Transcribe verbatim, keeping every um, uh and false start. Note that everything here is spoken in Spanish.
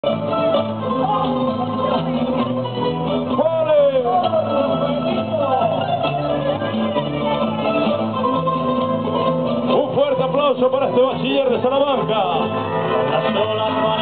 Un fuerte aplauso para este bachiller de Salamanca.